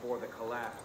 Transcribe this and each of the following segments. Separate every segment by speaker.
Speaker 1: before the collapse.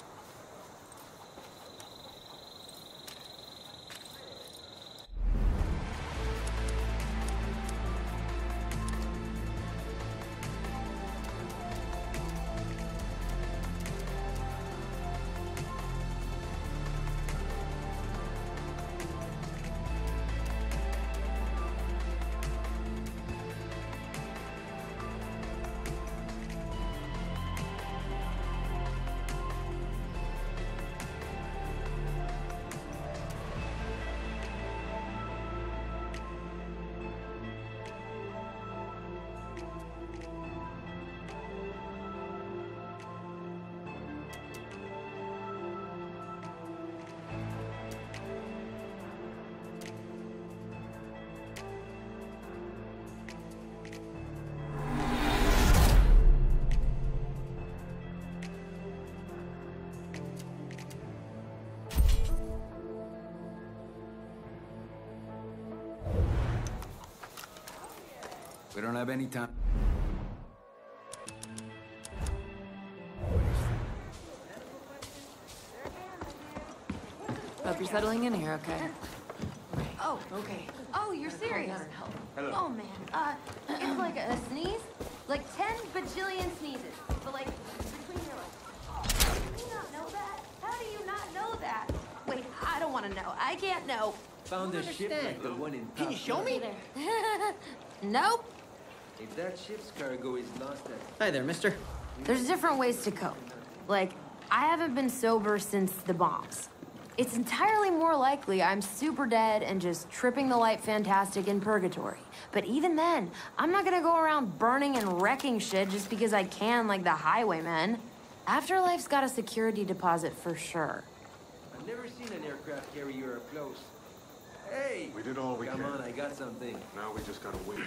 Speaker 2: We don't have any time.
Speaker 3: Hope you're settling in here, okay?
Speaker 4: Oh, okay. Oh, you're serious?
Speaker 1: Hello.
Speaker 4: Oh, man. It's like a sneeze? Like 10 bajillion sneezes. But like, between your legs. Oh, do you not know that? How do you not know that? Wait, I don't want to know. I can't know.
Speaker 1: Found a ship like the one in top.
Speaker 5: Can you show me?
Speaker 4: There. Nope.
Speaker 1: If that ship's cargo is lost at...
Speaker 5: Hi there, mister.
Speaker 4: There's different ways to cope. Like, I haven't been sober since the bombs. It's entirely more likely I'm super dead and just tripping the light fantastic in purgatory. But even then, I'm not gonna go around burning and wrecking shit just because I can like the Highwaymen. Afterlife's got a security deposit for sure.
Speaker 1: I've never seen an aircraft carrier up close. Hey!
Speaker 6: We did all we
Speaker 1: Come
Speaker 6: can.
Speaker 1: on, I got something.
Speaker 6: Now we just gotta wait.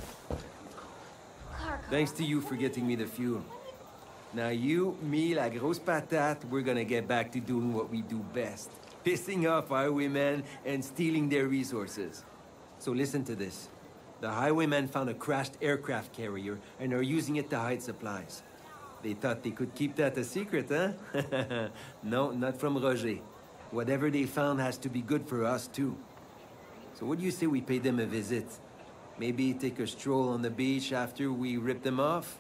Speaker 1: Thanks to you for getting me the fuel. Now you, me, la grosse patate, we're gonna get back to doing what we do best. Pissing off highwaymen and stealing their resources. So listen to this. The highwaymen found a crashed aircraft carrier and are using it to hide supplies. They thought they could keep that a secret, huh? No, not from Roger. Whatever they found has to be good for us, too. So what do you say we pay them a visit? Maybe take a stroll on the beach after we rip them off?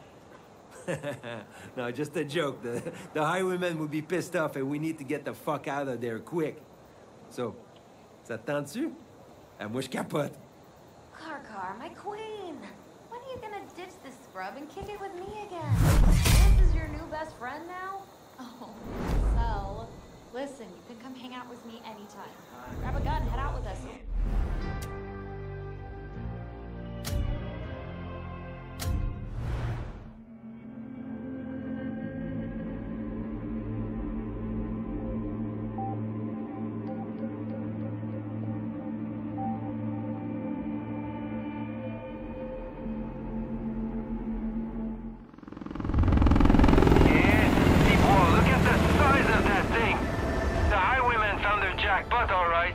Speaker 1: No, just a joke. The highwaymen would be pissed off and we need to get the fuck out of there quick. So, ça te tente-tu? Ah, moi je capote.
Speaker 4: Car, my queen. When are you gonna ditch this scrub and kick it with me again? This is your new best friend now?
Speaker 7: Oh, well, listen, you can come hang out with me anytime. Grab a gun, head out with us.
Speaker 8: Jackpot, all right.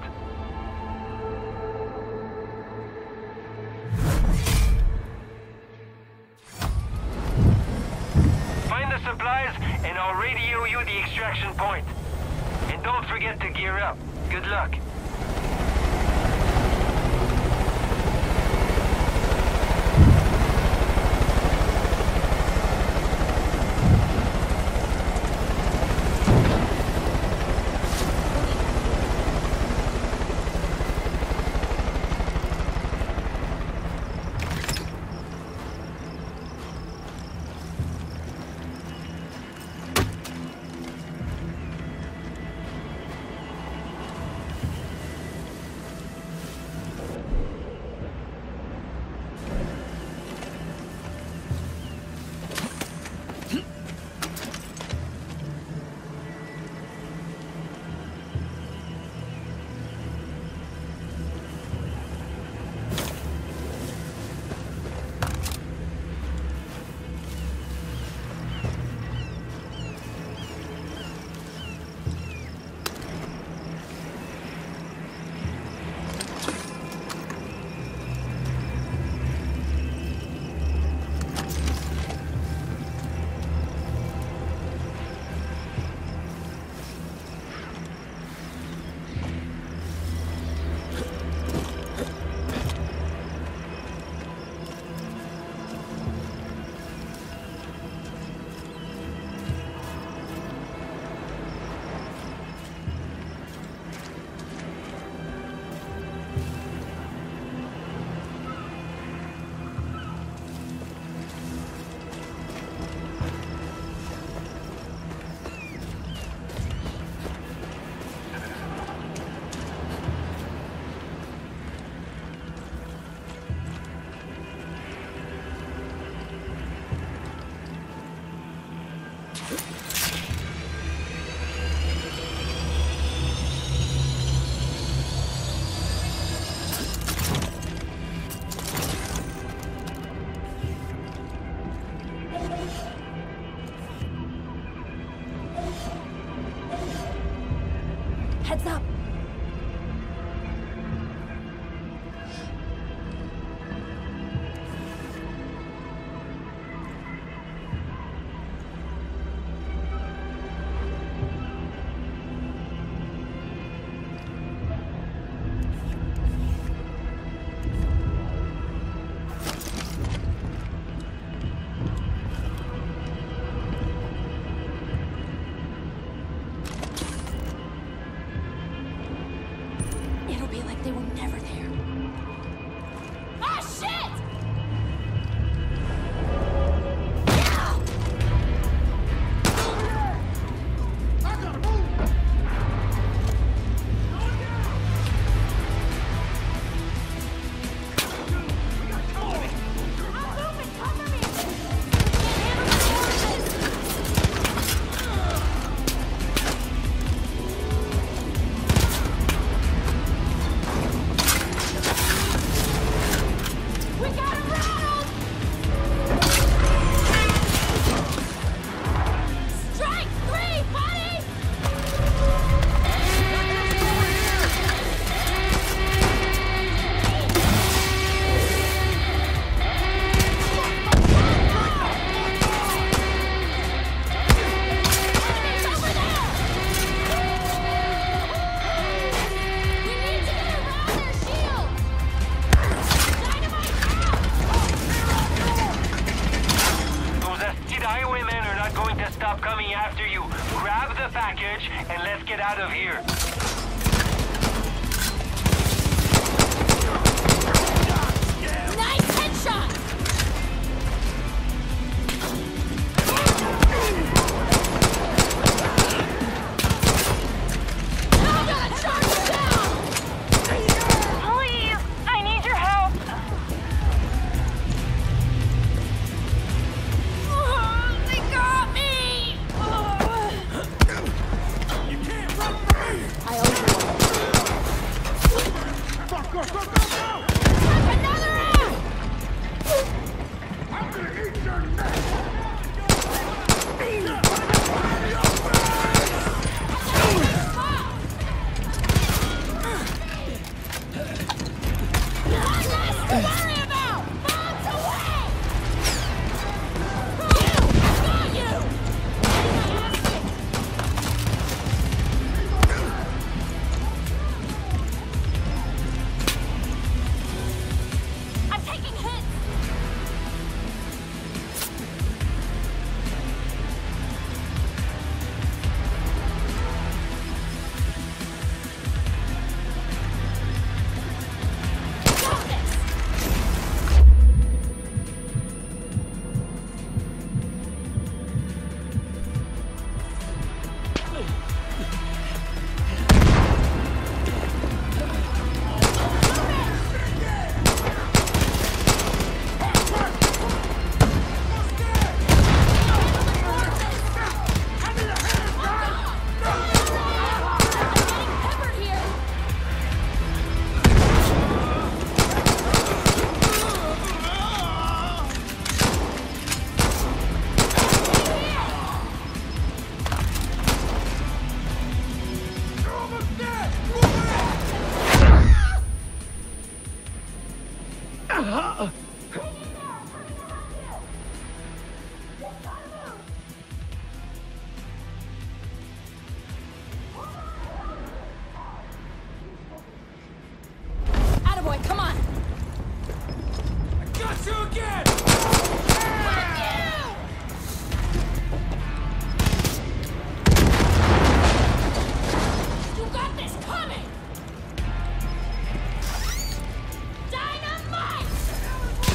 Speaker 8: Find the supplies, and I'll radio you the extraction point. And don't forget to gear up. Good luck. out of here.
Speaker 3: Nice headshot! I'm gonna charge you down!
Speaker 8: Please, I need your help.
Speaker 3: They got me!
Speaker 5: You can't run from me!
Speaker 3: I owe you one.
Speaker 5: Go!
Speaker 3: Another ass!
Speaker 5: I'm gonna eat your neck!
Speaker 3: One less to worry about! Bombs away! Got you! I'm taking hits! Got this! Peppered here!
Speaker 5: You're almost dead!
Speaker 3: Attaboy, come on!
Speaker 5: Got you again!
Speaker 3: You got this coming! Dynamite!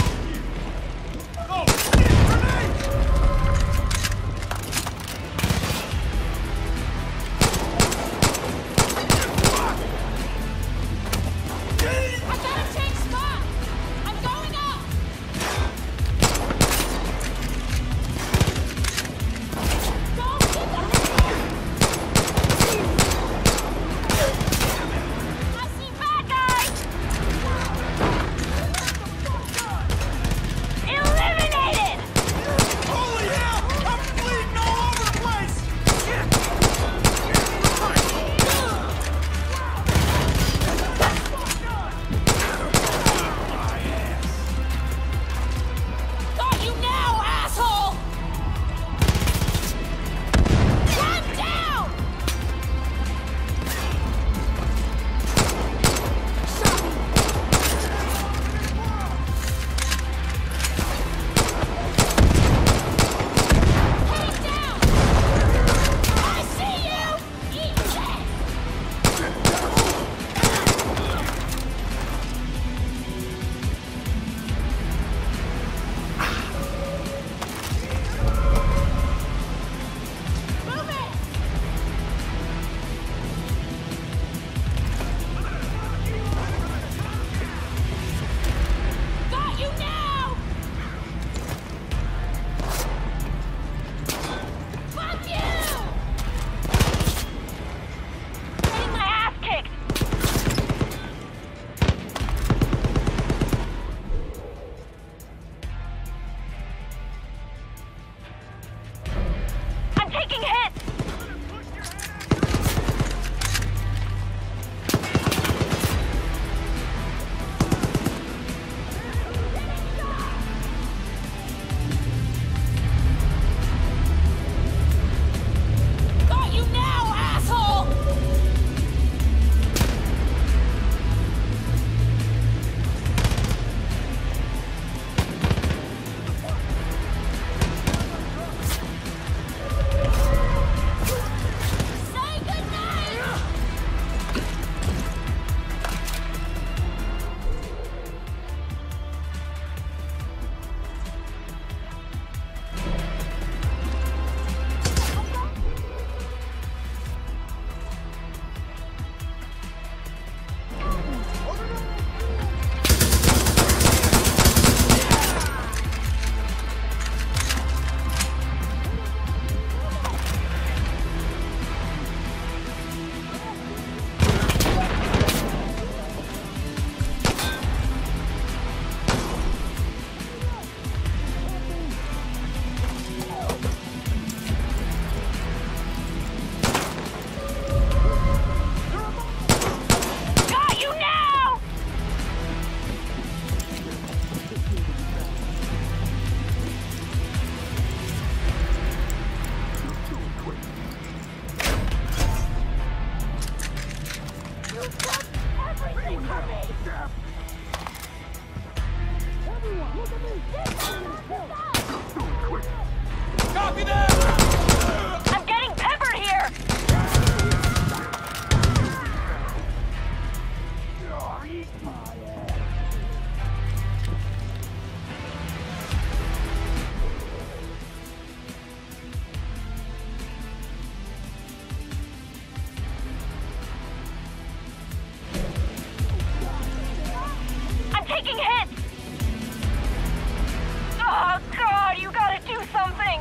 Speaker 3: I'm taking hits! Oh, God, you gotta do something!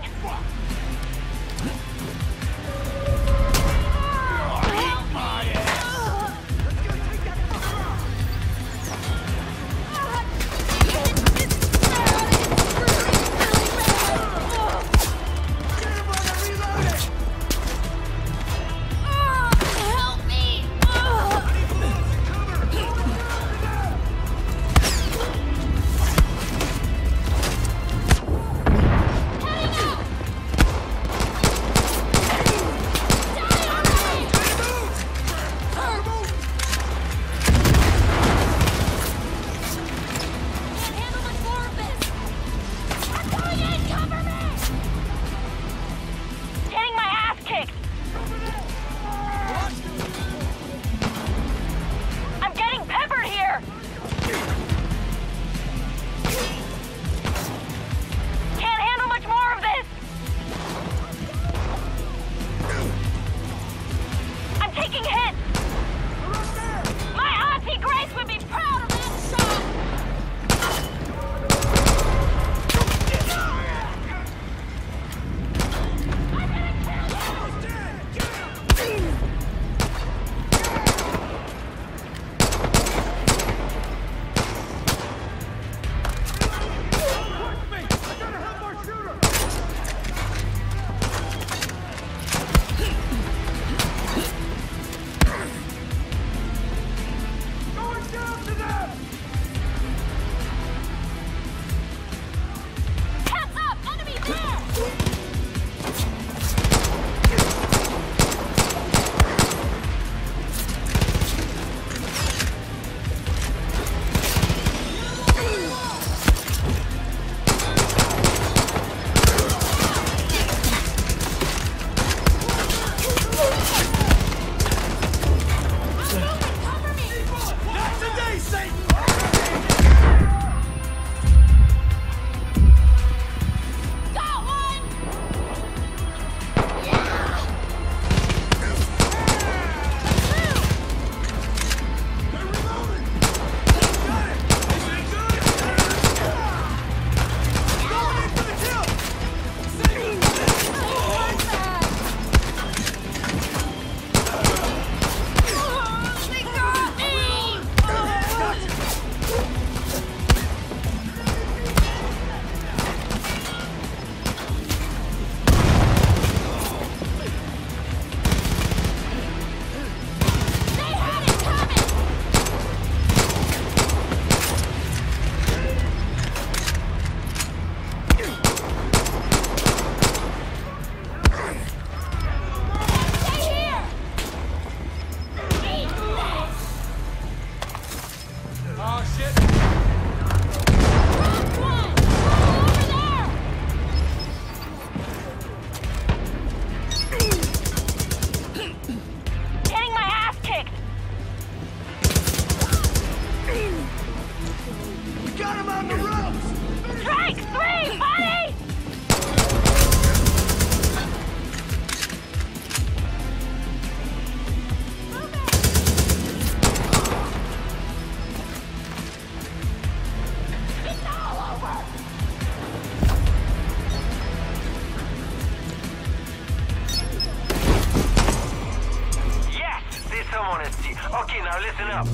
Speaker 8: Okay, now listen up.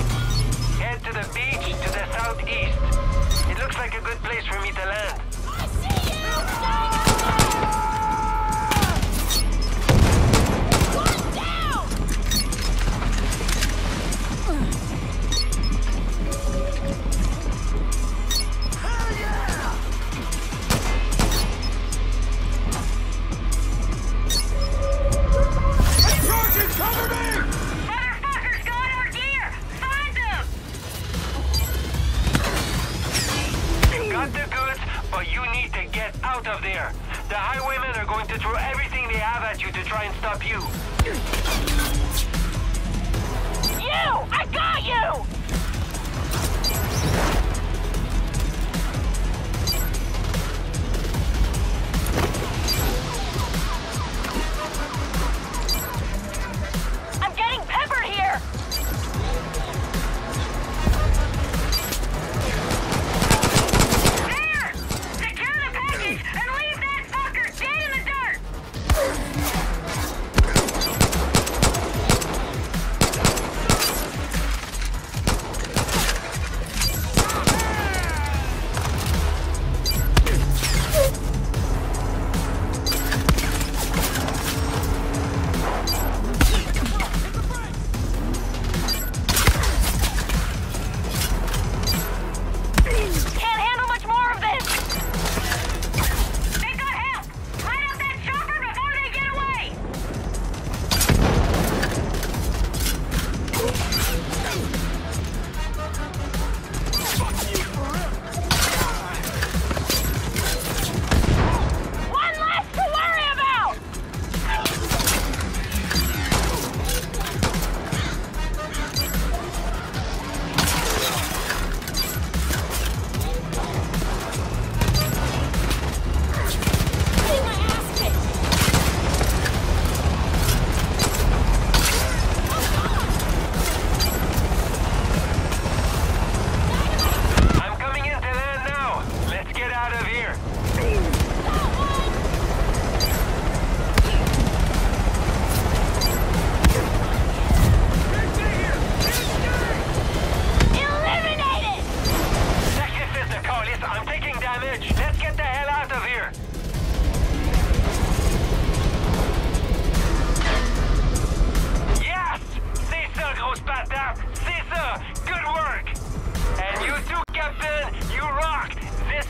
Speaker 8: Head to the beach to the southeast. It looks like a good place for me to land.
Speaker 3: I see you! One down!
Speaker 5: Hell yeah! Hey, Sergeant, cover me!
Speaker 3: Motherfuckers got our gear! Find them!
Speaker 8: You got the goods, but you need to get out of there. The Highwaymen are going to throw everything they have at you to try and stop you.
Speaker 3: You! I got you!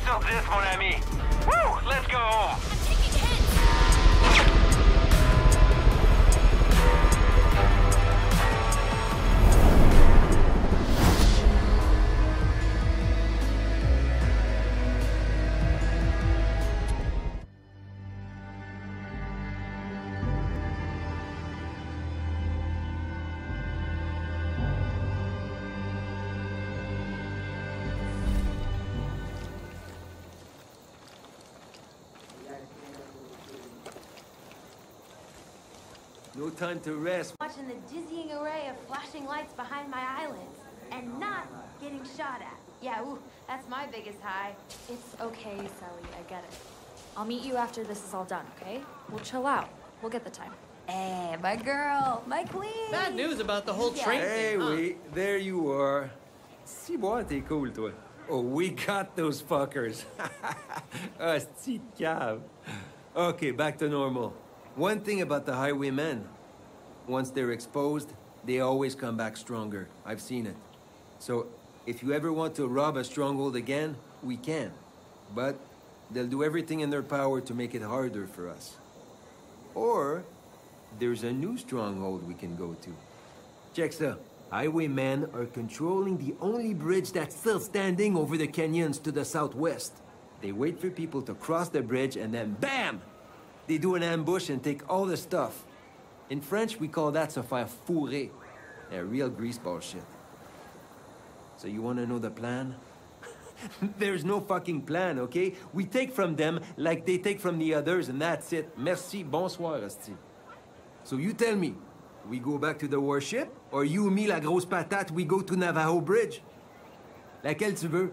Speaker 8: stop this, mon ami. Woo! Let's go home.
Speaker 3: I'm taking hits!
Speaker 1: No time to rest.
Speaker 4: Watching the dizzying array of flashing lights behind my islands and not getting shot at. Yeah, ooh, that's my biggest high.
Speaker 7: It's okay, Sally. I get it. I'll meet you after this is all done, okay? We'll chill out. We'll get the time.
Speaker 4: Hey, my girl, my queen.
Speaker 6: Bad news about the whole train
Speaker 1: Hey,
Speaker 6: thing, huh?
Speaker 1: wait, there you are. Si bon, t'es cool, toi. Oh, we got those fuckers. Hostie de cave. Okay, back to normal. One thing about the Highwaymen. Once they're exposed, they always come back stronger. I've seen it. So, if you ever want to rob a stronghold again, we can. But they'll do everything in their power to make it harder for us. Or, there's a new stronghold we can go to. Check ça. Highwaymen are controlling the only bridge that's still standing over the canyons to the southwest. They wait for people to cross the bridge and then BAM! They do an ambush and take all the stuff. In French, we call that se faire fourrer. Yeah, real greaseball shit. So you wanna know the plan? There's no fucking plan, okay? We take from them like they take from the others and that's it. Merci, bonsoir, asti. So you tell me, we go back to the warship? Or you, me, la grosse patate, we go to Navajo Bridge? Laquelle tu veux?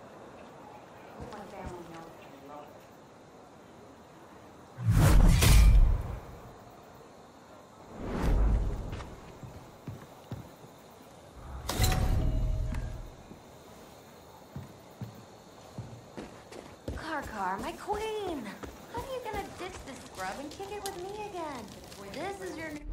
Speaker 4: Car, my queen. How are you gonna ditch this scrub and kick it with me again? This is your new...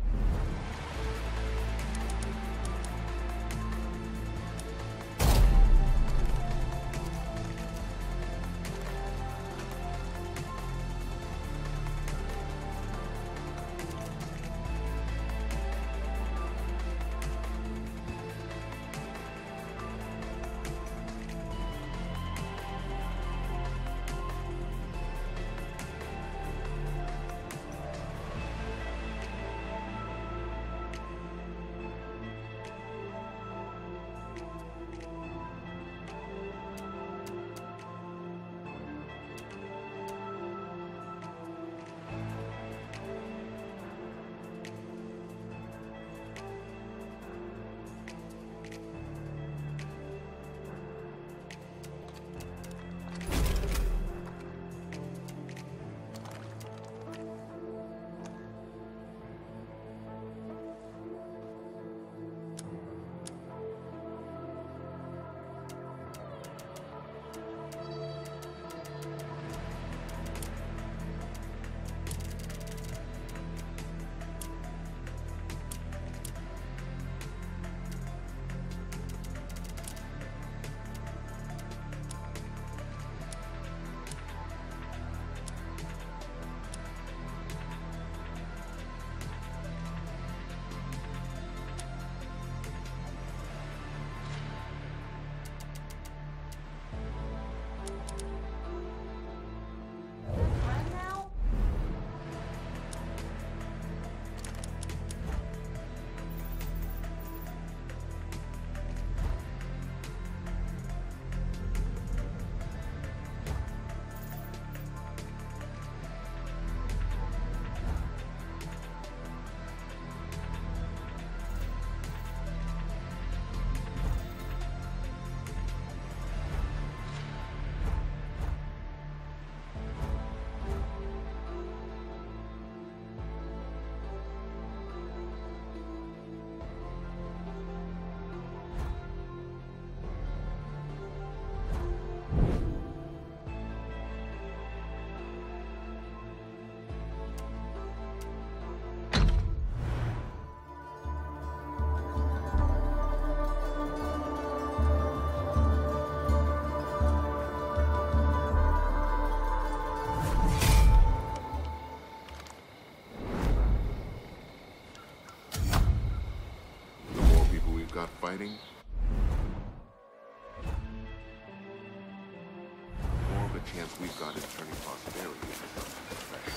Speaker 5: chance we've got is turning prosperity into something special.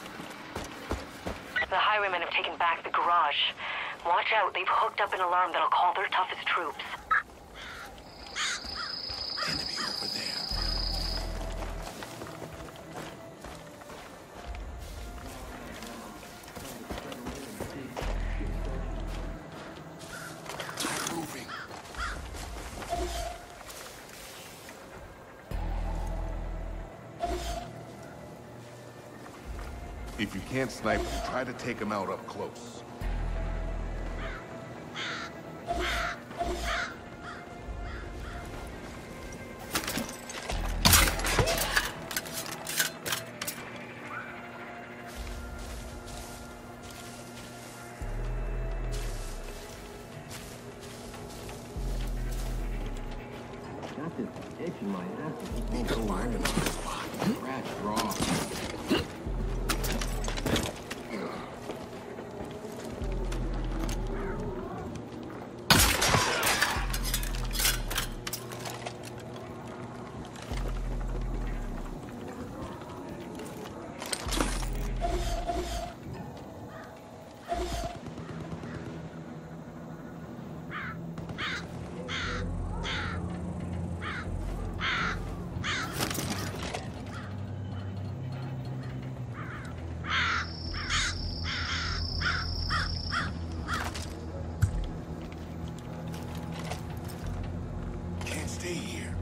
Speaker 6: The Highwaymen have taken back the garage. Watch out, they've hooked up an alarm that'll call their toughest troops.
Speaker 5: Enemy over there. I'm moving. If you can't snipe them, try to take them out up close.
Speaker 1: Got this itch in my ass.
Speaker 5: Need to find another spot.
Speaker 1: Scratch raw.
Speaker 5: Can't stay here.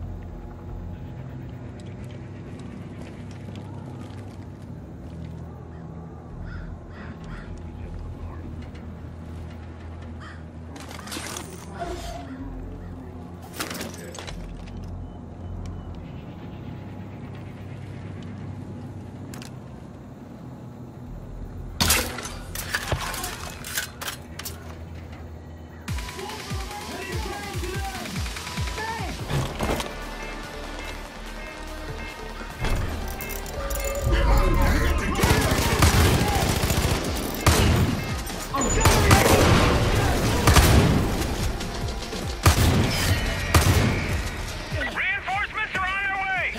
Speaker 8: Reinforcements are on their way!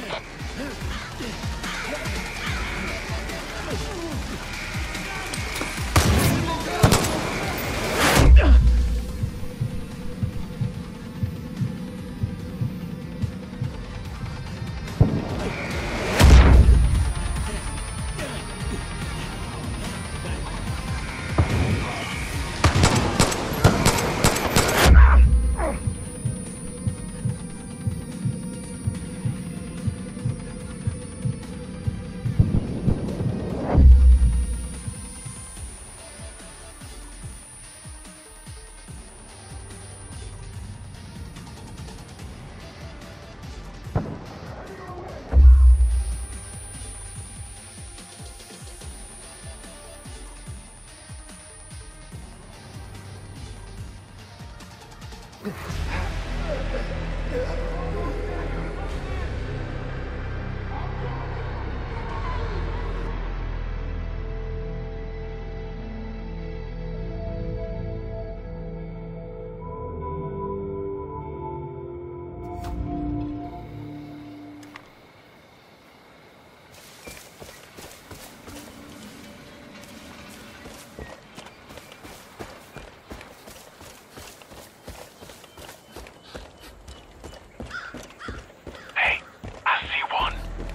Speaker 8: Hey, I see one.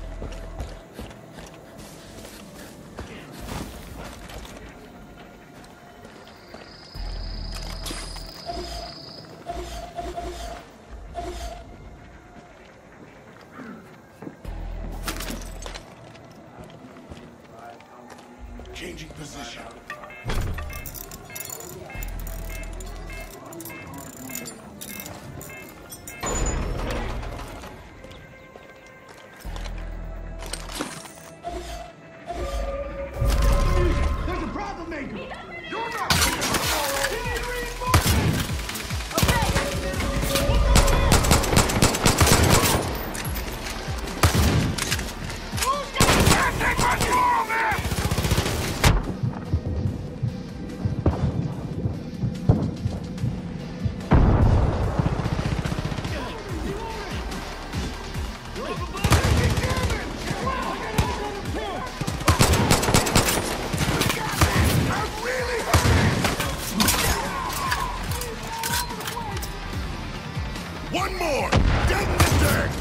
Speaker 5: Changing position. There's a problem maker! You're not
Speaker 8: Take control of this!
Speaker 5: Get in the dirt!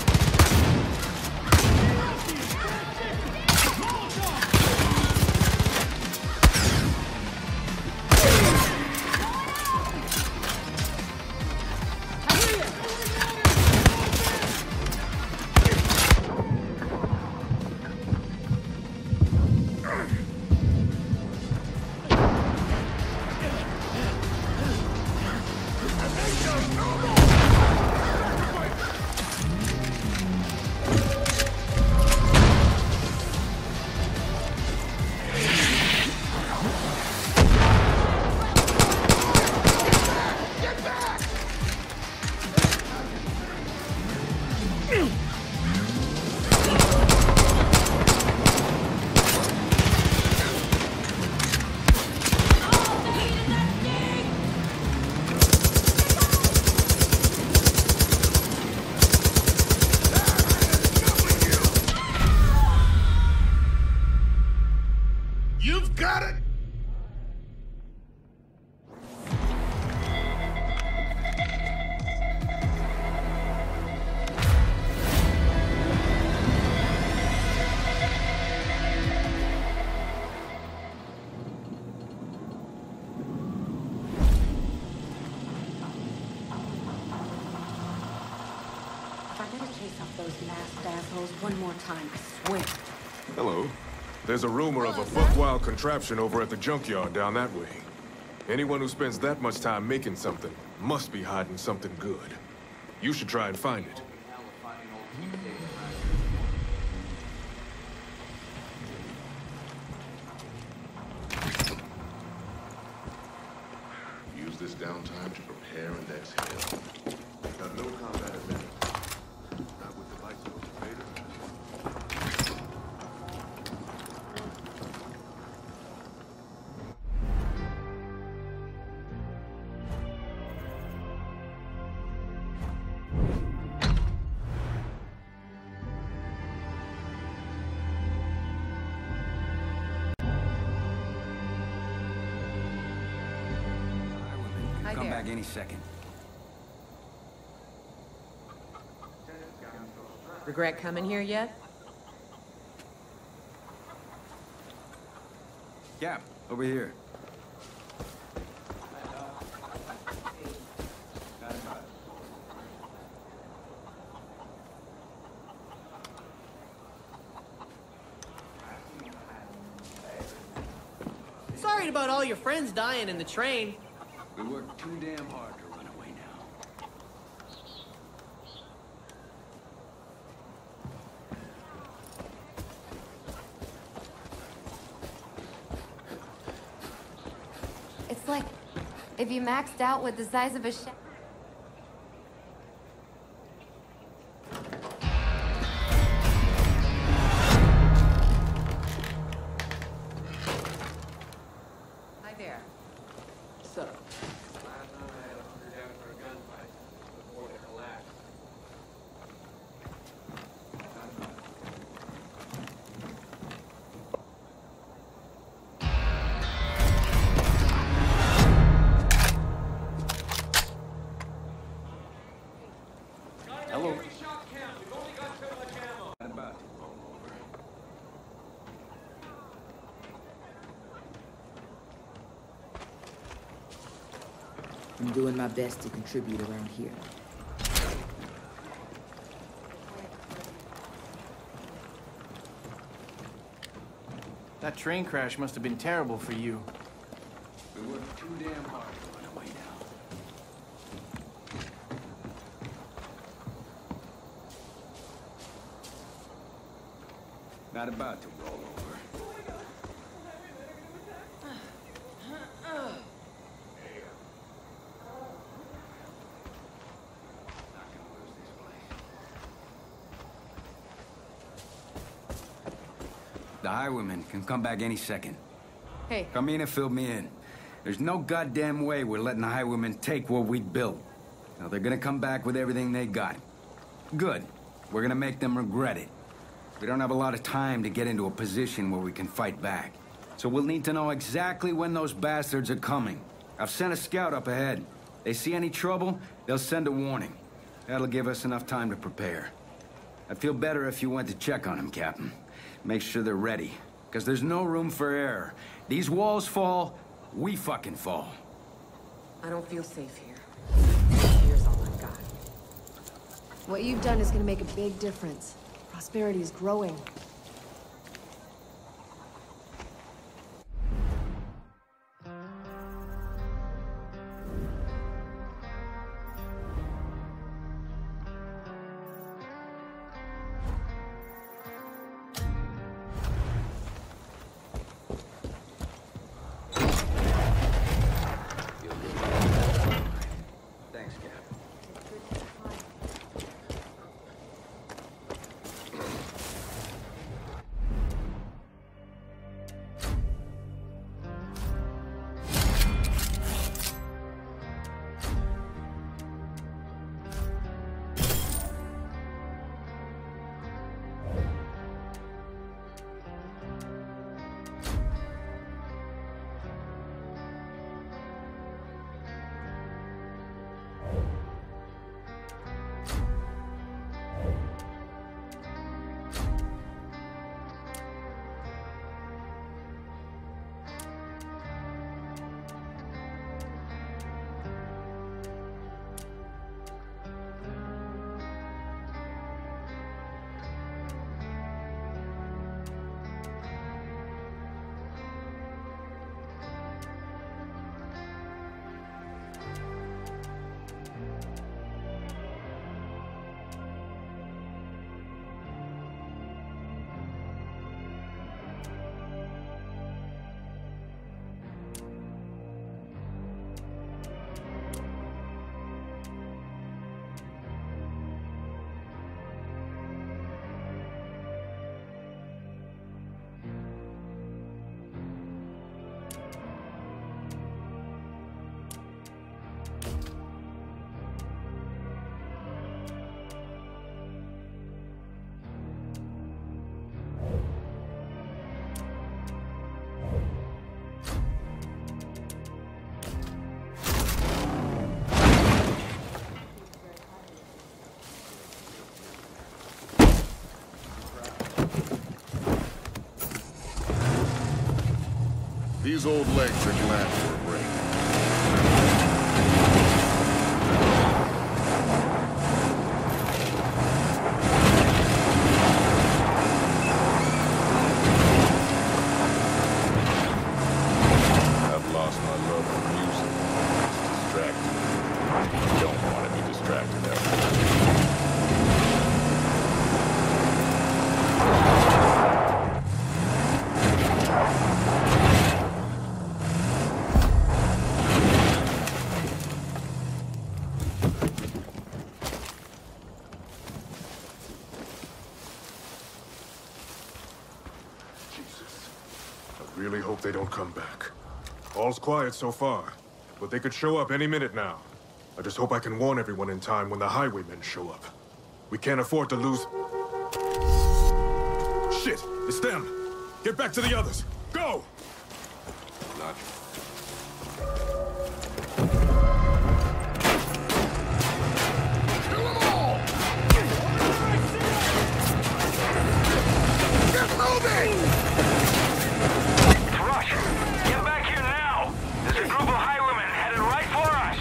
Speaker 5: You've got it!
Speaker 9: I gotta chase off those masked assholes one more time, I swear.
Speaker 10: Hello. There's a rumor of a buck-wild contraption over at the junkyard down that way. Anyone who spends that much time making something must be hiding something good. You should try and find it.
Speaker 11: Use this downtime to prepare and exhale. Got no combat advantage. Not with the lights of the Vader.
Speaker 2: Come back any second.
Speaker 12: Regret coming here yet?
Speaker 2: Cap, over here.
Speaker 12: Sorry about all your friends dying in the train.
Speaker 2: We worked too damn hard to run away now.
Speaker 4: It's like if you maxed out with the size of a shack.
Speaker 12: Hi there. So,
Speaker 2: Hello.
Speaker 13: I'm doing my best to contribute around here.
Speaker 14: That train crash must have been terrible for you.
Speaker 2: We worked too damn hard to run away now. Not about to roll over. The Highwaymen can come back any second.
Speaker 12: hey,
Speaker 2: Carmina filled me in. There's no goddamn way we're letting the Highwaymen take what we built. Now they're gonna come back with everything they got. Good. We're gonna make them regret it. We don't have a lot of time to get into a position where we can fight back. So we'll need to know exactly when those bastards are coming. I've sent a scout up ahead. They see any trouble, they'll send a warning. That'll give us enough time to prepare. I'd feel better if you went to check on them, Captain. Make sure they're ready, because there's no room for error. These walls fall, we fucking fall.
Speaker 12: I don't feel safe here. Here's all I've got.
Speaker 15: What you've done is gonna make a big difference. Prosperity is growing.
Speaker 11: These old legs are glad for a break. I've lost my love for music. It's distracting. I don't want to be distracted ever.
Speaker 10: I really hope they don't come back. All's quiet so far, but they could show up any minute now. I just hope I can warn everyone in time when the Highwaymen show up. We can't afford to lose... Shit! It's them! Get back to the others! Go!
Speaker 11: Roger.
Speaker 5: Kill them all! Get moving!
Speaker 8: Rush! Get back here now! There's a group of Highwaymen headed right for us!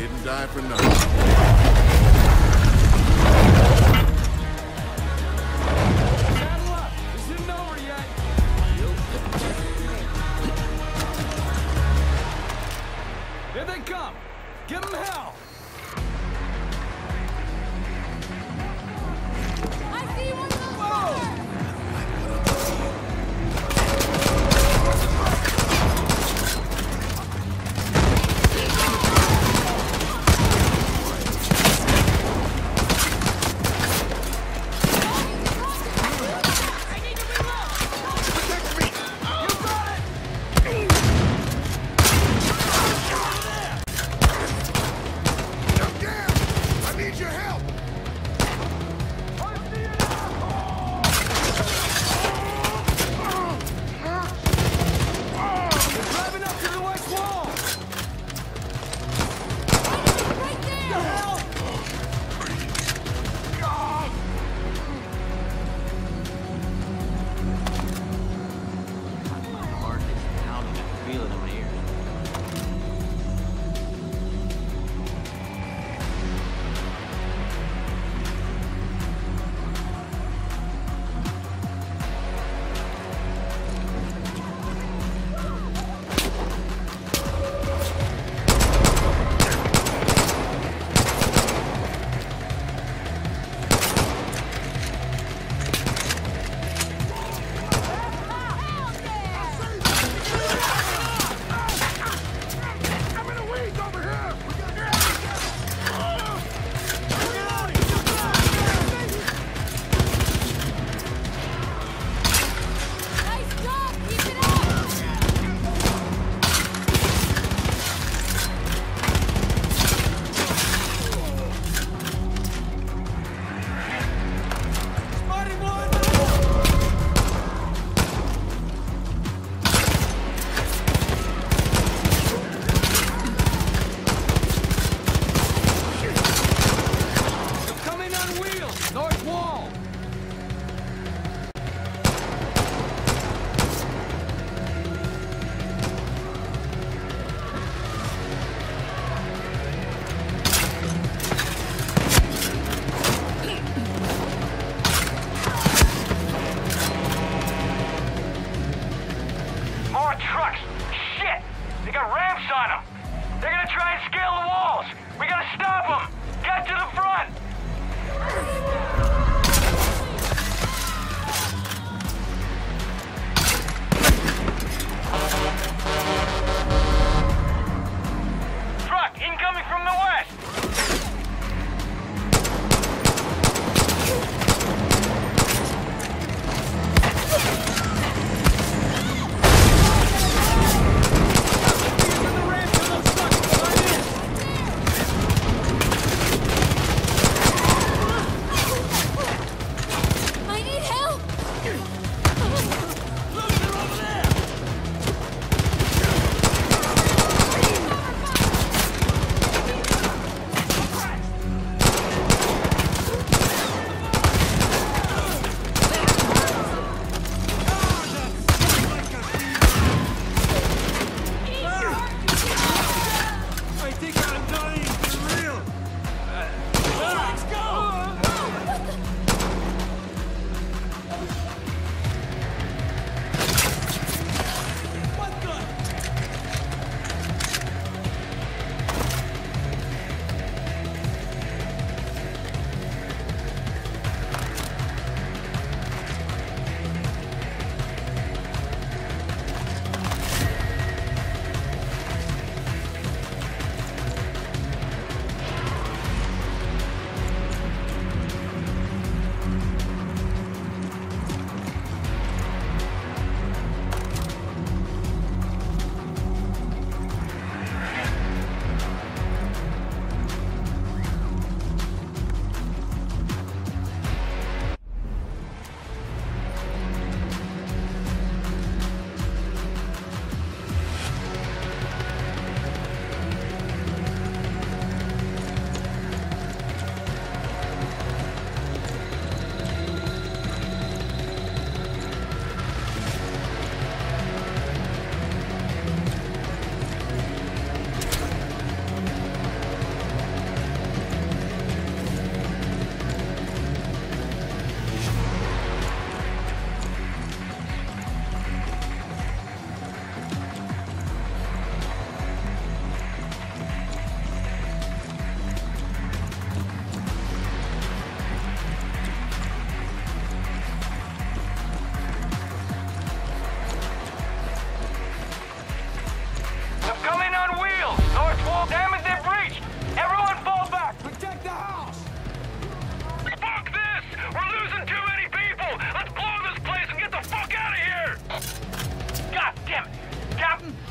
Speaker 11: Didn't die for nothing.
Speaker 2: Saddle up! This isn't over yet! Here they come! Give them hell!
Speaker 3: I see one of those cars!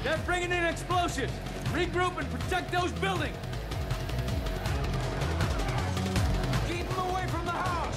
Speaker 16: They're bringing in explosives! Regroup and protect those buildings! Keep them away from the house!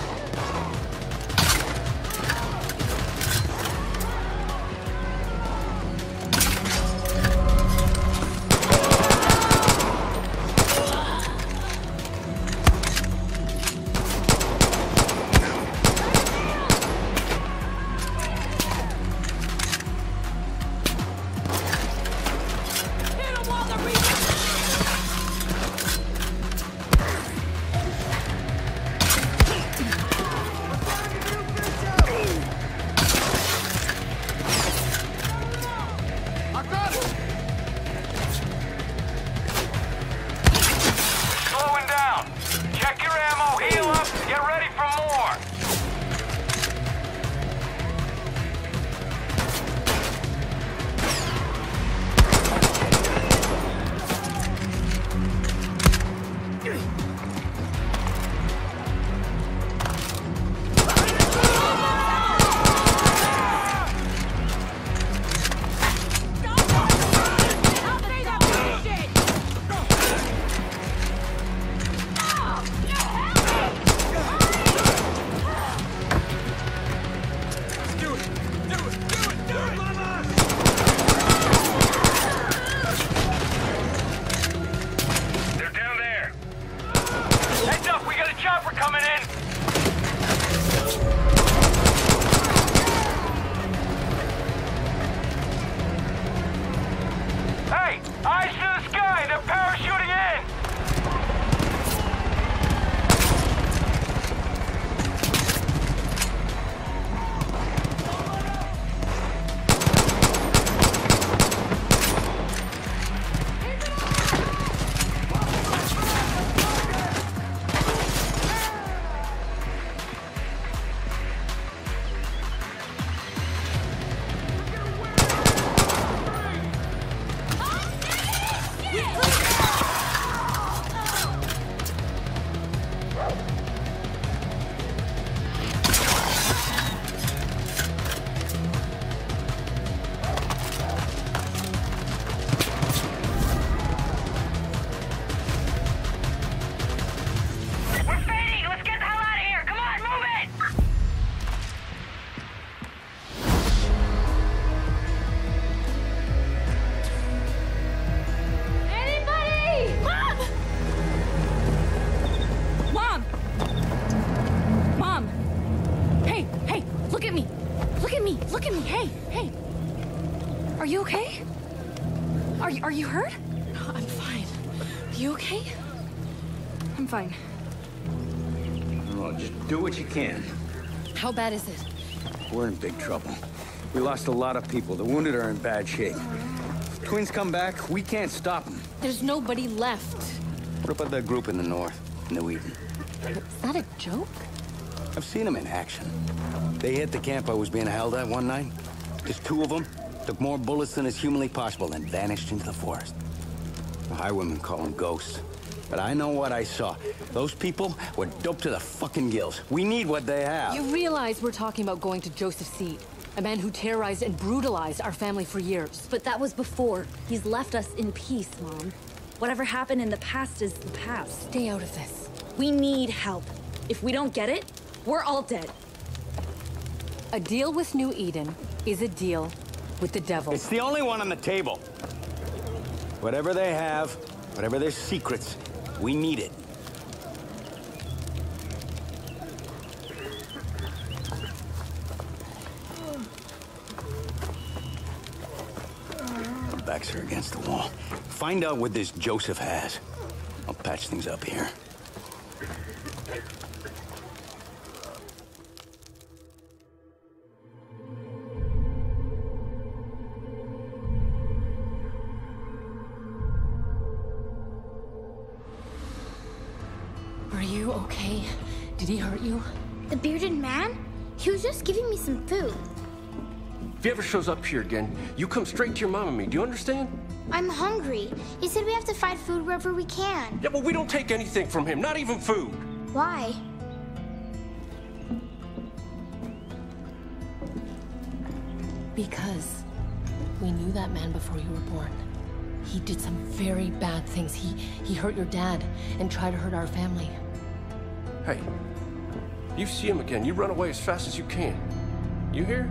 Speaker 7: Are you hurt? I'm fine. You okay? I'm fine.
Speaker 2: Well, just do what you can.
Speaker 7: How bad is it?
Speaker 2: We're in big trouble. We lost a lot of people. The wounded are in bad shape. If twins come back, we can't stop them.
Speaker 7: There's nobody left.
Speaker 2: What about that group in the north, New Eden?
Speaker 7: Is that a joke?
Speaker 2: I've seen them in action. They hit the camp I was being held at one night. Just two of them took more bullets than is humanly possible and vanished into the forest. The Highwaymen call them ghosts. But I know what I saw. Those people were doped to the fucking gills. We need what they have.
Speaker 17: You realize we're talking about going to Joseph Seed, a man who terrorized and brutalized our family for years.
Speaker 18: But that was before. He's left us in peace, Mom. Whatever happened in the past is the past.
Speaker 17: Stay out of this.
Speaker 18: We need help. If we don't get it, we're all dead.
Speaker 17: A deal with New Eden is a deal with the devil.
Speaker 2: It's the only one on the table. Whatever they have, whatever their secrets, we need it. Our backs are against the wall. Find out what this Joseph has. I'll patch things up here.
Speaker 17: Are you okay? Did he hurt you?
Speaker 19: The bearded man? He was just giving me some food.
Speaker 20: If he ever shows up here again, you come straight to your mom and me. Do you understand?
Speaker 19: I'm hungry. He said we have to find food wherever we can.
Speaker 20: Yeah, but we don't take anything from him, not even food.
Speaker 19: Why?
Speaker 17: Because We knew that man before you were born. He did some very bad things. He hurt your dad and tried to hurt our family.
Speaker 20: Hey, you see him again, you run away as fast as you can. You hear?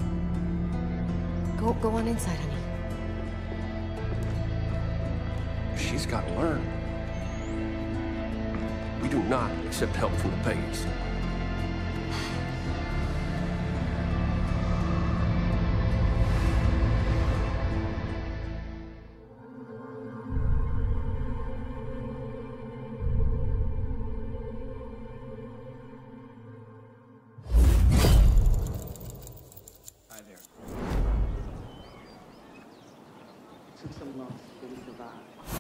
Speaker 17: Go on inside, honey.
Speaker 20: She's got to learn. We do not accept help from the pagans.
Speaker 13: Hi there. It took some loss, but we survived.